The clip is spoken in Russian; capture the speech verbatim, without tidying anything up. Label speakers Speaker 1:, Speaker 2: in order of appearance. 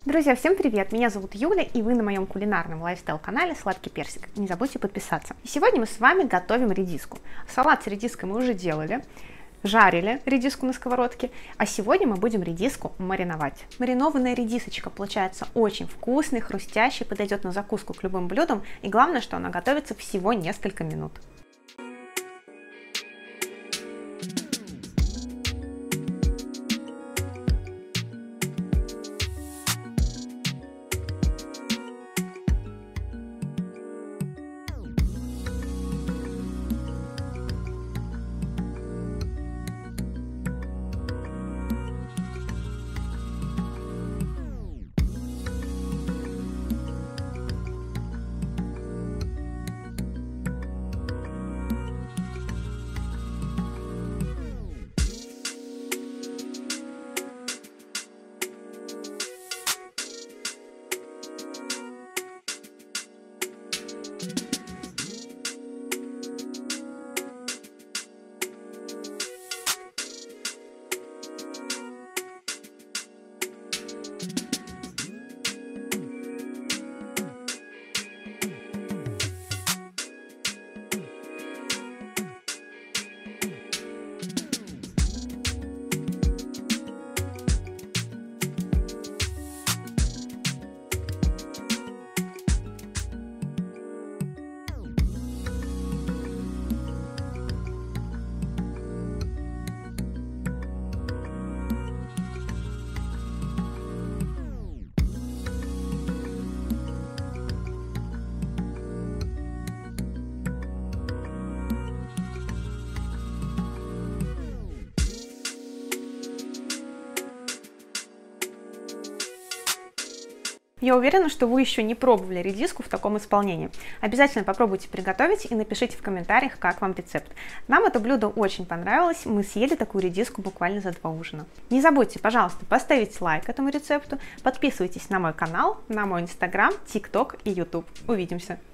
Speaker 1: Друзья, всем привет! Меня зовут Юля, и вы на моем кулинарном лайфстайл-канале «Сладкий персик». Не забудьте подписаться. И сегодня мы с вами готовим редиску. Салат с редиской мы уже делали, жарили редиску на сковородке, а сегодня мы будем редиску мариновать. Маринованная редисочка получается очень вкусной, хрустящей, подойдет на закуску к любым блюдам, и главное, что она готовится всего несколько минут. Я уверена, что вы еще не пробовали редиску в таком исполнении. Обязательно попробуйте приготовить и напишите в комментариях, как вам рецепт. Нам это блюдо очень понравилось, мы съели такую редиску буквально за два ужина. Не забудьте, пожалуйста, поставить лайк этому рецепту, подписывайтесь на мой канал, на мой инстаграм, тикток и ютуб. Увидимся!